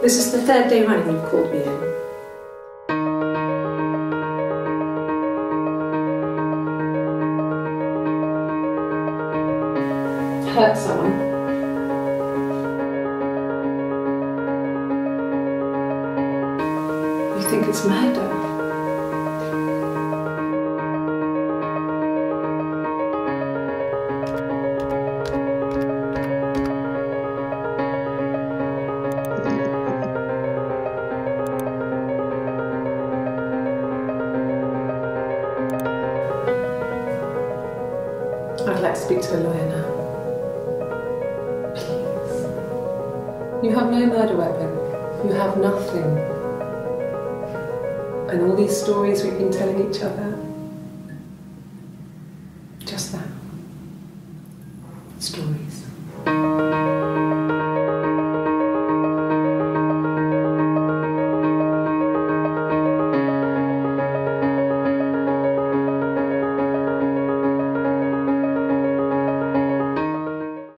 This is the third day running you've called me in. Hurt someone. You think it's murder? I'd like to speak to a lawyer now. Please. You have no murder weapon. You have nothing. And all these stories we've been telling each other, just that. Stories.